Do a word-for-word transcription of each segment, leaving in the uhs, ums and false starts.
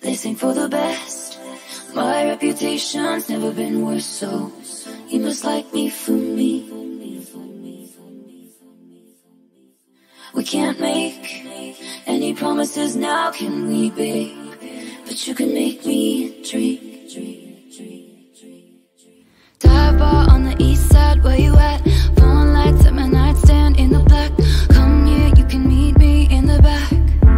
This ain't for the best. My reputation's never been worse, so you must like me for me. We can't make any promises now, can we, babe? But you can make me dream. Dive bar on the east side, where you at? Phone lights at my nightstand in the black. Come here, you can meet me in the back.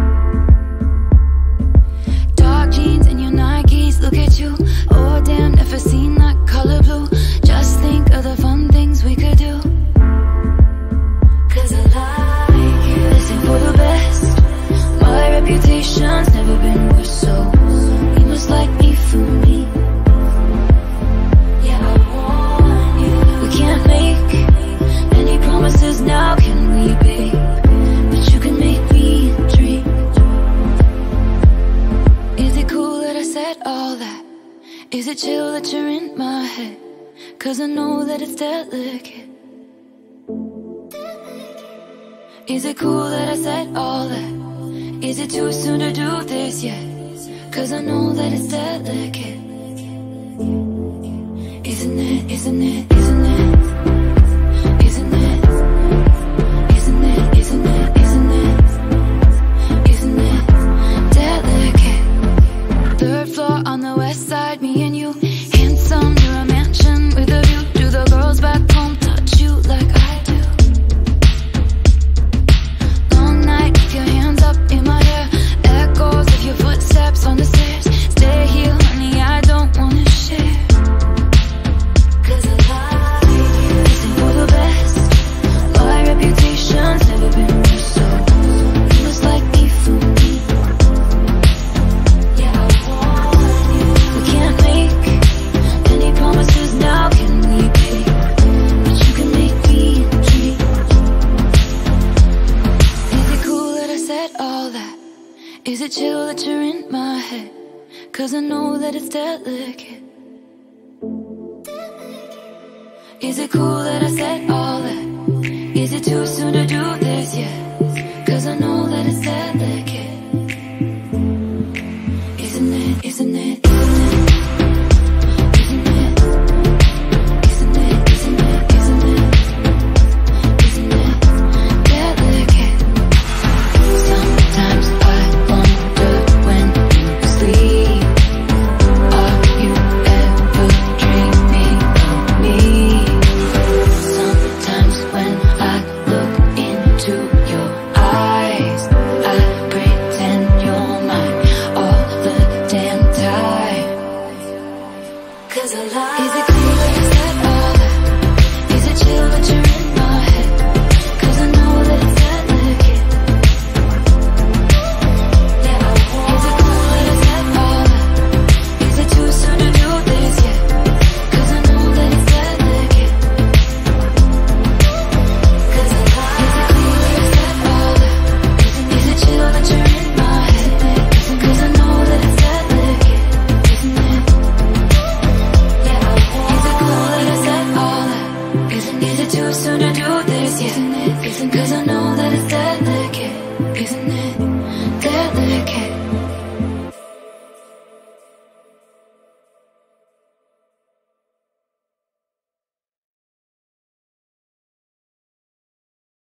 Dark jeans and your Nikes, look at you. Oh damn, never seen that color blue. Just think of the fun things we could do. Cause I like you. This ain't for the best. My reputation's never been worse, so you must like me for me. Yeah, I want you. We can't make any promises now, can we, babe? But you can make me dream. Is it cool that I said all that? Is it chill that you're in my head? Cause I know that it's delicate. Is it cool that I said all that? Is it too soon to do this yet? Cause I know that it's delicate. Isn't it, isn't it, isn't it? Isn't it? Isn't it, isn't it, isn't it? Isn't it delicate? Third floor on the west side, me and you. Handsome, near a mansion with a view. Do the girls back home touch you like I do? Long night with your hands up in my hair. Echoes of your footsteps on the stairs. Stay here, honey, I don't wanna share. Cause I like you. This ain't for the best. My reputation's never been worse, so you must like me for me. Yeah, I want you. We can't make any promises now, can we, babe? But you can make me dream. Is it cool that I said all that? Is it chill that you're in my head? Cause I know that it's delicate. Is it cool that I said all that? Is it too soon to do this yet?